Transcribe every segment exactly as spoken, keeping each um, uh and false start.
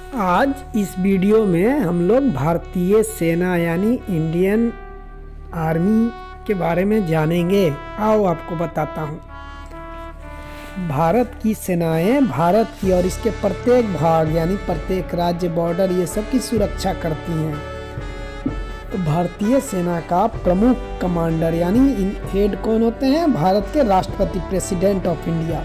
आज इस वीडियो में हम लोग भारतीय सेना यानी इंडियन आर्मी के बारे में जानेंगे। आओ आपको बताता हूँ। भारत की सेनाएं भारत की और इसके प्रत्येक भाग यानी प्रत्येक राज्य, बॉर्डर, ये सब की सुरक्षा करती हैं। भारतीय सेना का प्रमुख कमांडर यानी हेड कौन होते हैं? भारत के राष्ट्रपति, प्रेसिडेंट ऑफ इंडिया।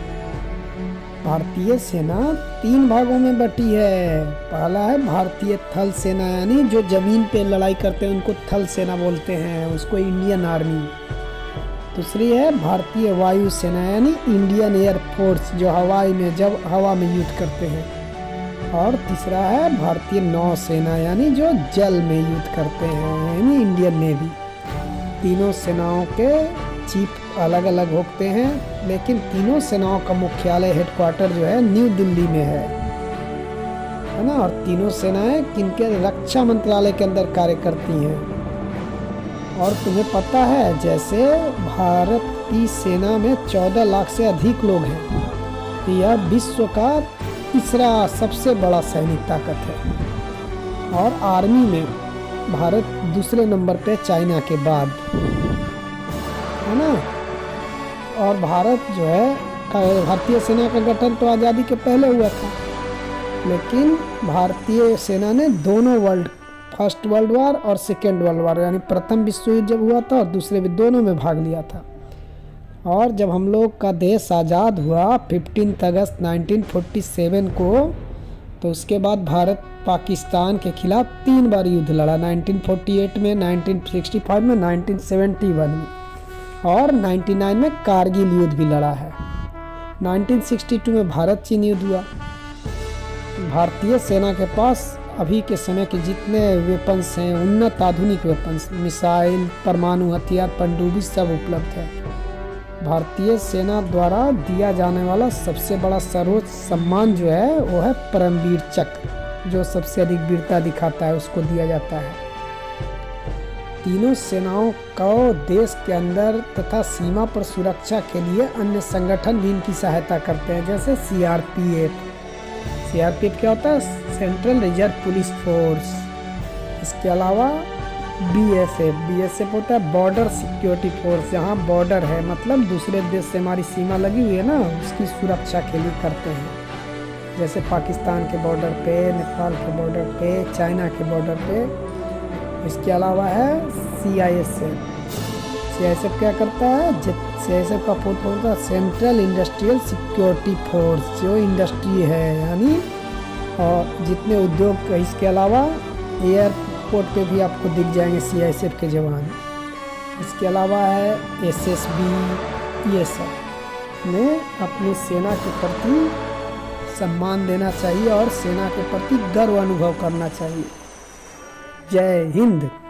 भारतीय सेना तीन भागों में बटी है। पहला है भारतीय थल सेना यानी जो जमीन पे लड़ाई करते हैं उनको थल सेना बोलते हैं, उसको इंडियन आर्मी। दूसरी है भारतीय वायु सेना यानी इंडियन एयर फोर्स, जो हवाई में जब हवा में युद्ध करते हैं। और तीसरा है भारतीय नौसेना यानी जो जल में युद्ध करते हैं यानी इंडियन नेवी। तीनों सेनाओं के चीफ अलग अलग होते हैं, लेकिन तीनों सेनाओं का मुख्यालय हेडक्वार्टर जो है न्यू दिल्ली में है है ना। और तीनों सेनाएं किनके रक्षा मंत्रालय के अंदर कार्य करती हैं। और तुम्हें पता है जैसे भारत की सेना में चौदह लाख से अधिक लोग हैं, यह विश्व का तीसरा सबसे बड़ा सैनिक ताकत है। और आर्मी में भारत दूसरे नंबर पे चाइना के बाद, है ना। और भारत जो है भारतीय सेना का गठन तो आज़ादी के पहले हुआ था, लेकिन भारतीय सेना ने दोनों वर्ल्ड फर्स्ट वर्ल्ड वार और सेकेंड वर्ल्ड वार यानी प्रथम विश्व युद्ध जब हुआ था और दूसरे भी, दोनों में भाग लिया था। और जब हम लोग का देश आज़ाद हुआ पंद्रह अगस्त उन्नीस सौ सैंतालीस को, तो उसके बाद भारत पाकिस्तान के खिलाफ तीन बार युद्ध लड़ा। उन्नीस सौ अड़तालीस में, उन्नीस सौ पैंसठ में, उन्नीस सौ इकहत्तर में और निन्यानवे में कारगिल युद्ध भी लड़ा है। उन्नीस सौ बासठ में भारत चीन युद्ध हुआ। भारतीय सेना के पास अभी के समय के जितने वेपन्स हैं, उन्नत आधुनिक वेपन्स, मिसाइल, परमाणु हथियार, पनडुब्बी सब उपलब्ध है। भारतीय सेना द्वारा दिया जाने वाला सबसे बड़ा सर्वोच्च सम्मान जो है वो है परमवीर चक्र, जो सबसे अधिक वीरता दिखाता है उसको दिया जाता है। तीनों सेनाओं को देश के अंदर तथा सीमा पर सुरक्षा के लिए अन्य संगठन भी इनकी सहायता करते हैं, जैसे C R P F. C R P F क्या होता है? Central reserve police force. इसके अलावा B S F B S F होता है बॉर्डर सिक्योरिटी फोर्स, जहाँ बॉर्डर है मतलब दूसरे देश से हमारी सीमा लगी हुई है ना, उसकी सुरक्षा के लिए करते हैं। जैसे पाकिस्तान के बॉर्डर पे, नेपाल के बॉर्डर पे, चाइना के बॉर्डर पे। इसके अलावा है C I S F. C I S F क्या करता है? सी आई एस एफ का फुल फॉर्म होता है सेंट्रल इंडस्ट्रियल सिक्योरिटी फोर्स, जो इंडस्ट्री है यानी और जितने उद्योग। इसके अलावा एयरपोर्ट पे भी आपको दिख जाएंगे सी आई एस एफ के जवान। इसके अलावा है एस एस बी। ये सब ने अपनी सेना के प्रति सम्मान देना चाहिए और सेना के प्रति गर्व अनुभव करना चाहिए। जय हिंद।